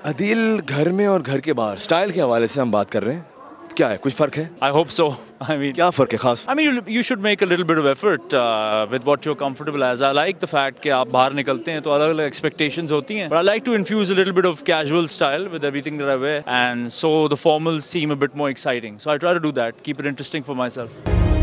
अदील, घर में और घर के बाहर स्टाइल के हवाले से हम बात कर रहे हैं, क्या है, कुछ फ़र्क है? I hope so. I mean, क्या फ़र्क है खास? I mean, you should make a little bit of effort with what you're comfortable as. I like the fact कि आप बाहर निकलते हैं तो अलग-अलग expectations होती हैं. But I like to infuse a little bit of casual style with everything that I wear, and so the formals seem a bit more exciting. So I try to do that, keep it interesting for myself.